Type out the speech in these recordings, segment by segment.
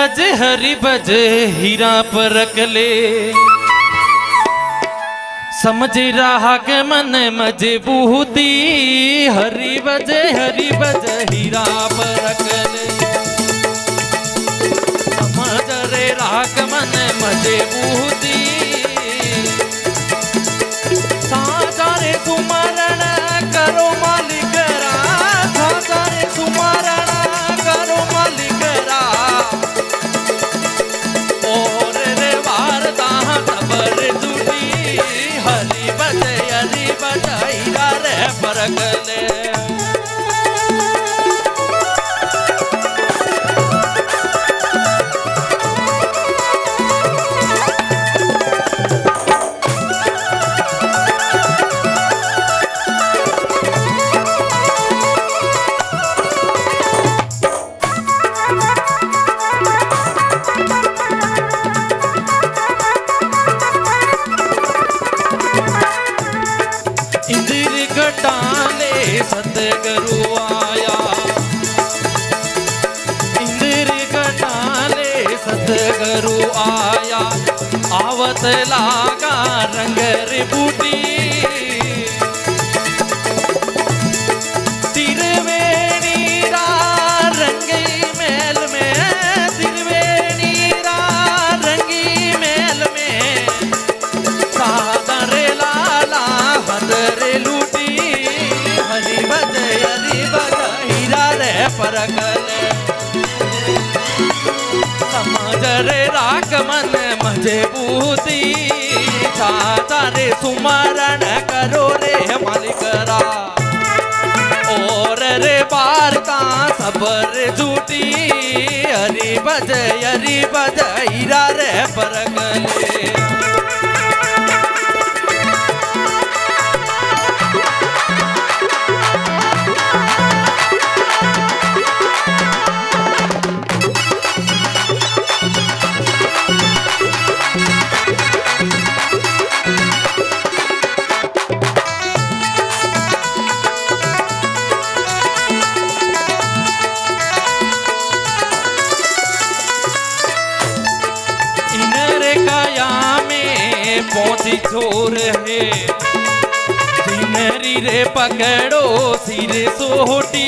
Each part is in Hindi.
बजे हरि बजे हीरा परक ले, समझ रहा के मन मजबूती। हरि बजे हीरा परक ले, समझ रे रहा के मन मजबूती। सारे सुमरण करो मालिक रा, सारे सुमरण करो मालिक रा। और रे वारता खबर जुटी, हरि बजाईरा रे परक ले। सतगुरु आया, इंद्र कटाले सतगुरु आया। आवत लागा रंग रे बूटी, तिरवेणीरा रंगी मेल में, तिरवेणीरा रंगी मेल में। सादरे लाला हदरे लूटी, हरि बजाईरा रे परक ले। समझ रे राख मन मजबूती, सारे सुमरण करो रे मालिक रा। और रे वार्ता सबर झूठी, हरि बजाईरा रे परक ले। पहुंची छोर है सिनरी रे पकड़ो सिर सोटी।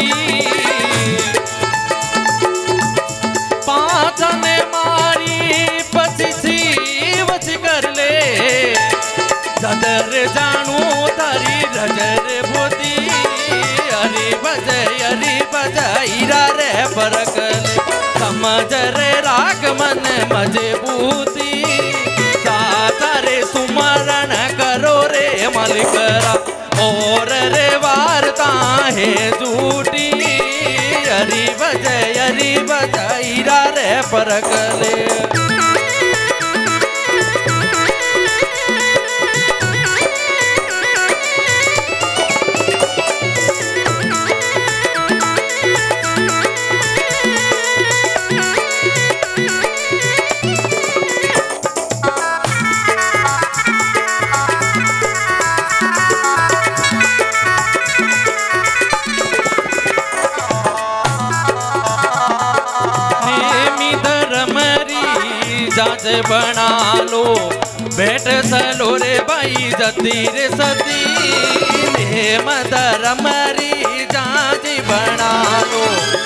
पाँच ने मारी पची वच कर ले, जदर जानू तारी रजर भोती। हरि बजाईरा रे परक ले, समझ रे राग मन मजबूती। सारे सुमरण करो रे मालिक रा। और रे वार्ता है झूठी, हरि बजाईरा रे परक ले। जाज बना लो बैठ सलो रे भाई जती रे सती। मदर मरी जाज बना लो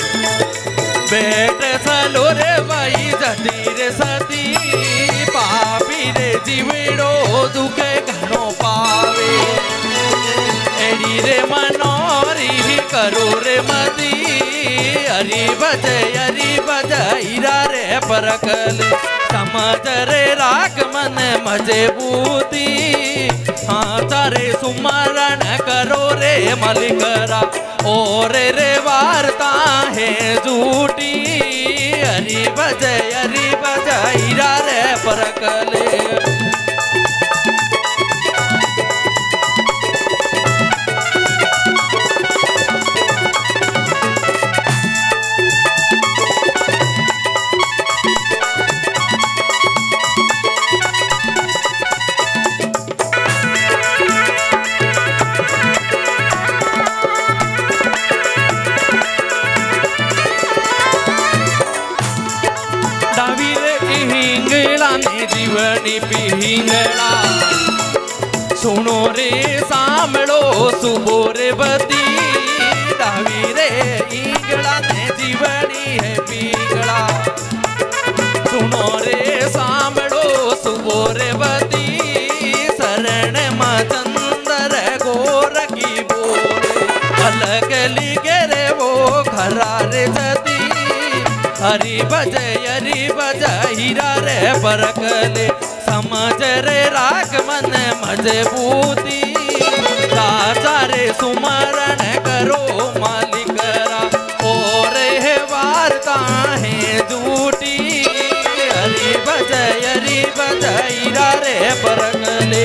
बैठ सलो रे भाई जती रे सती। पापी रे जीवड़ो दुख घणो पावे, एड़ी रे मनोरी करो रे मदी। हरि बजाईरा रे परक ले, समझ रे राग मन मजबूती। सारे सुमरण करो रे मालिक रा। और रे वार्ता है झूठी, हरि बजाईरा रे परक ले। हिंगड़ा सुनो रे सामड़ो सुबो रे बती डावी रे हिंगड़ा ने जीवनी है पीगड़ा सुनो रे सामड़ो सुबो रे बती शरण मचंदर गोर की बोले अलग लिखे रे वो खरार जती हरि बज हीरा रे बरकले समझ रे राग मन मजबूती राजा रे सुमरण करो मालिकरा और है वार्ता है झूठी हरि बज हीरा रे बरकले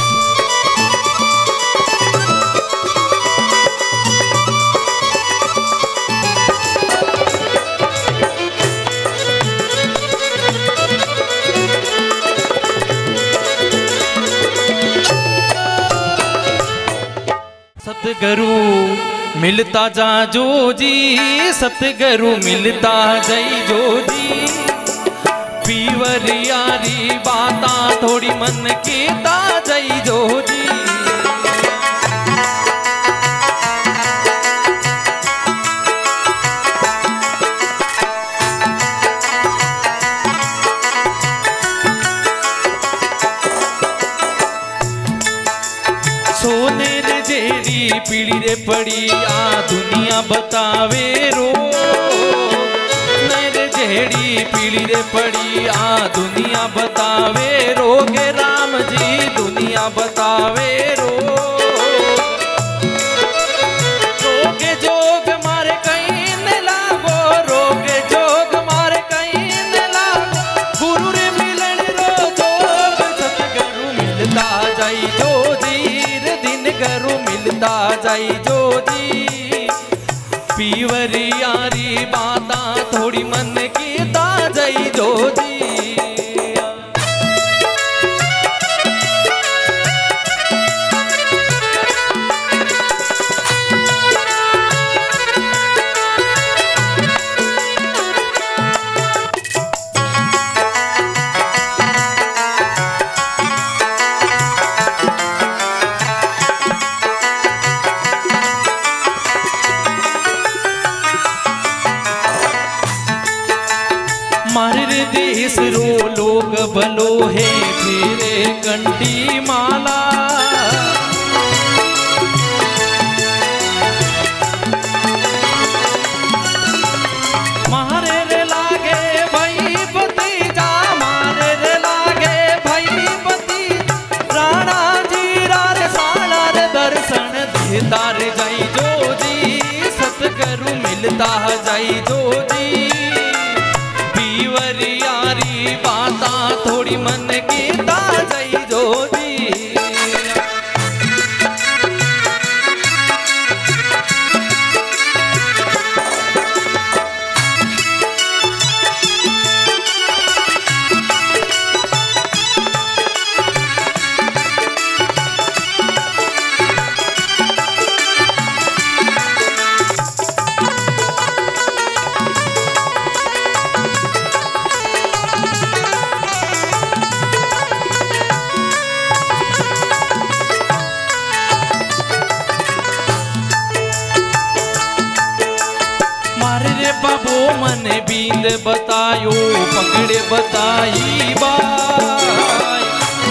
सतगुरु मिलता जा जो जी सतगुरु मिलता जई जो जी पीवर यारी बाता थोड़ी मन की ता जई जो जी सोने रे जेरी पीड़ी रे पड़ी आ दुनिया बतावे रो मेरे जेड़ी पीड़ी रे पड़ी आ दुनिया बतावे रो के राम जी दुनिया बतावे रो रोगे जोग मारे कहीं न लागो रोगे जोग मारे कहीं न लागो गुरु रे मिलन रो जोग सतगुरु मिलता जाई जो गुरु मिलता जाई जो जी पीवर यारी बाता थोड़ी मन की ता जाई जो जी मारे देश रो लोग भलो है फिरे कंठी माला मारे रे लागे भाई भतीजा मारे रे लागे भाई भती राणा जी रे साला रे दर्शन देता रे जाई जो जी सतगुरु मिलता जाई जो जी यारी बाता थोड़ी मन की ता जाई जो जी बाबो मने बींद बतायो पगड़े बताई बाई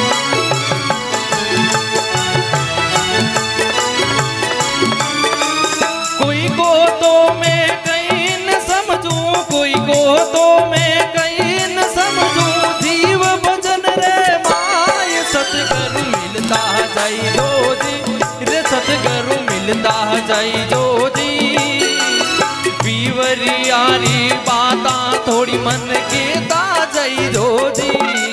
कोई को तो मैं कहीं न समझूं कोई को तो मैं कहीं न समझूं जीव भजन रे माय सतगुरु मिलता जाई जो जी रे सतगुरु मिलता जाई जो जी पीवर यारी बाता थोड़ी मन की ता जाई जो जी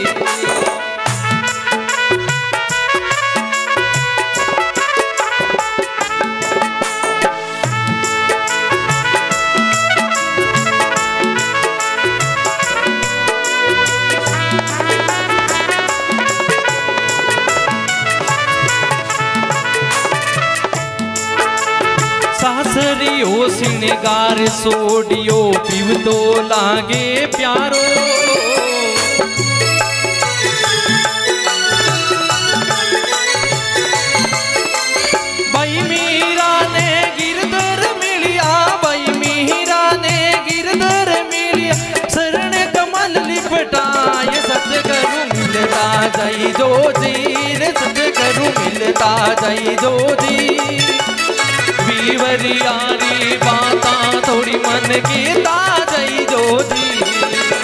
सासरियो सिंगार सोडियो पीव तो लागे प्यारो जो जी रे सतगुरु मिलता जाई जो जी बीवरियारी बाता थोड़ी मन की ता जाई जो जी